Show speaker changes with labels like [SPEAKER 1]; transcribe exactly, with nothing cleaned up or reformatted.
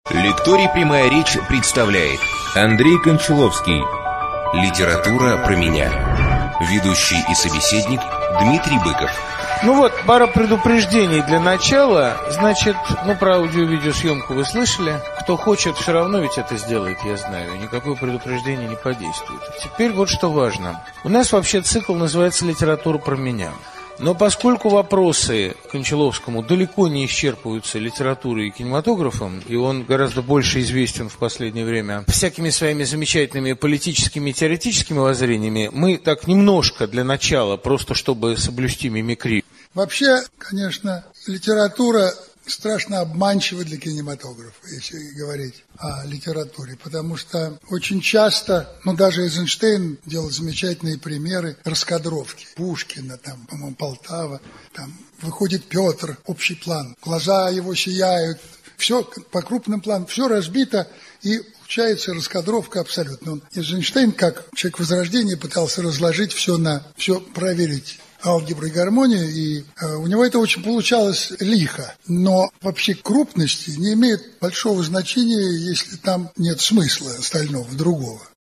[SPEAKER 1] Лекторий «Прямая речь» представляет Андрей Кончаловский. Литература про меня. Ведущий и собеседник Дмитрий Быков.
[SPEAKER 2] Ну вот, пара предупреждений для начала. Значит, ну про аудио-видеосъемку вы слышали. Кто хочет, все равно ведь это сделает, я знаю. Никакое предупреждение не подействует. Теперь вот что важно. У нас вообще цикл называется «Литература про меня». Но поскольку вопросы Кончаловскому далеко не исчерпываются литературой и кинематографом, и он гораздо больше известен в последнее время всякими своими замечательными политическими и теоретическими воззрениями, мы так немножко для начала, просто чтобы соблюсти мимикрию.
[SPEAKER 3] Вообще, конечно, литература страшно обманчива для кинематографа, если говорить о литературе, потому что очень часто, ну даже Эйзенштейн делал замечательные примеры раскадровки. Пушкина, там, по-моему, Полтава, там выходит Петр, общий план, глаза его сияют, все по крупным планам, все разбито, и получается раскадровка абсолютно. Он, Эйзенштейн, как человек Возрождения, пытался разложить все на, все проверить. Алгебра и гармония, и э, у него это очень получалось лихо. Но вообще крупности не имеет большого значения, если там нет смысла остального, другого.